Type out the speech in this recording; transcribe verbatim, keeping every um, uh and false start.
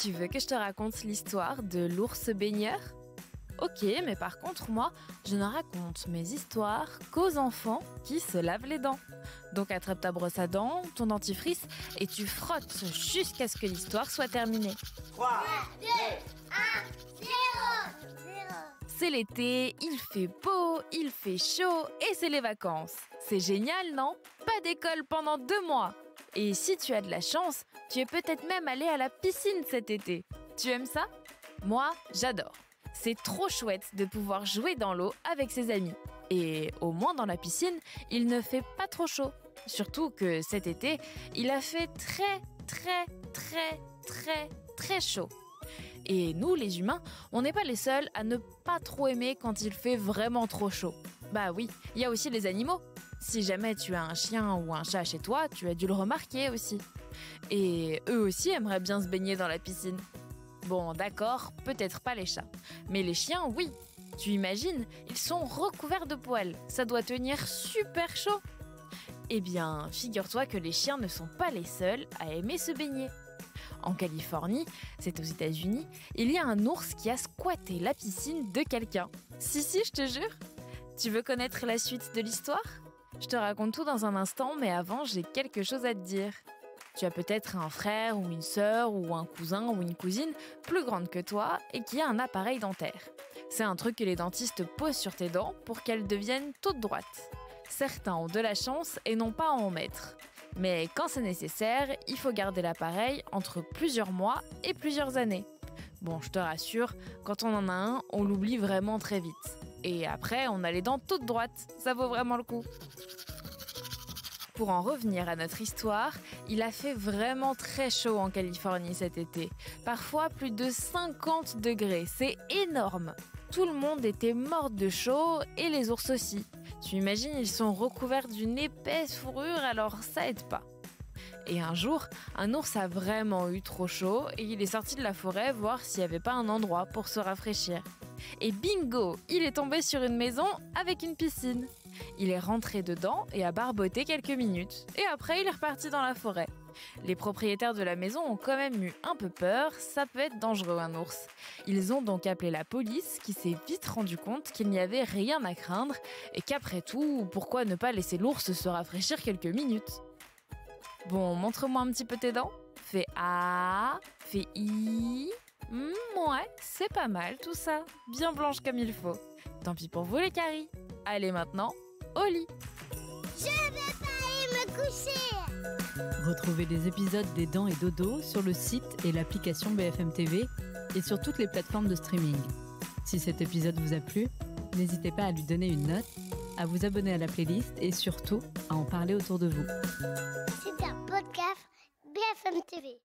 Tu veux que je te raconte l'histoire de l'ours baigneur ? Ok, mais par contre, moi, je ne raconte mes histoires qu'aux enfants qui se lavent les dents. Donc attrape ta brosse à dents, ton dentifrice, et tu frottes jusqu'à ce que l'histoire soit terminée. trois, deux, un, zéro, zéro. C'est l'été, il fait beau, il fait chaud, et c'est les vacances. C'est génial, non ? Pas d'école pendant deux mois. Et si tu as de la chance, tu es peut-être même allé à la piscine cet été. Tu aimes ça ? Moi, j'adore. C'est trop chouette de pouvoir jouer dans l'eau avec ses amis. Et au moins dans la piscine, il ne fait pas trop chaud. Surtout que cet été, il a fait très, très, très, très, très chaud. Et nous, les humains, on n'est pas les seuls à ne pas trop aimer quand il fait vraiment trop chaud. Bah oui, il y a aussi les animaux. Si jamais tu as un chien ou un chat chez toi, tu as dû le remarquer aussi. Et eux aussi aimeraient bien se baigner dans la piscine. Bon, d'accord, peut-être pas les chats. Mais les chiens, oui. Tu imagines, ils sont recouverts de poils. Ça doit tenir super chaud. Eh bien, figure-toi que les chiens ne sont pas les seuls à aimer se baigner. En Californie, c'est aux États-Unis, il y a un ours qui a squatté la piscine de quelqu'un. Si, si, je te jure. Tu veux connaître la suite de l'histoire ? Je te raconte tout dans un instant, mais avant, j'ai quelque chose à te dire. Tu as peut-être un frère ou une sœur ou un cousin ou une cousine plus grande que toi et qui a un appareil dentaire. C'est un truc que les dentistes posent sur tes dents pour qu'elles deviennent toutes droites. Certains ont de la chance et n'ont pas à en mettre. Mais quand c'est nécessaire, il faut garder l'appareil entre plusieurs mois et plusieurs années. Bon, je te rassure, quand on en a un, on l'oublie vraiment très vite. Et après, on a les dents toutes droites. Ça vaut vraiment le coup. Pour en revenir à notre histoire, il a fait vraiment très chaud en Californie cet été. Parfois plus de cinquante degrés, c'est énorme. Tout le monde était mort de chaud et les ours aussi. Tu imagines, ils sont recouverts d'une épaisse fourrure, alors ça aide pas. Et un jour, un ours a vraiment eu trop chaud et il est sorti de la forêt voir s'il n'y avait pas un endroit pour se rafraîchir. Et bingo, il est tombé sur une maison avec une piscine. Il est rentré dedans et a barboté quelques minutes. Et après, il est reparti dans la forêt. Les propriétaires de la maison ont quand même eu un peu peur, ça peut être dangereux un ours. Ils ont donc appelé la police qui s'est vite rendu compte qu'il n'y avait rien à craindre et qu'après tout, pourquoi ne pas laisser l'ours se rafraîchir quelques minutes ? Bon, montre-moi un petit peu tes dents. Fais A, fais I. Mmh, ouais, c'est pas mal tout ça. Bien blanche comme il faut. Tant pis pour vous les caries. Allez maintenant, au lit. Je vais pas aller me coucher. Retrouvez les épisodes des Dents et Dodo sur le site et l'application B F M T V et sur toutes les plateformes de streaming. Si cet épisode vous a plu, n'hésitez pas à lui donner une note, à vous abonner à la playlist et surtout à en parler autour de vous. C'est un podcast B F M T V.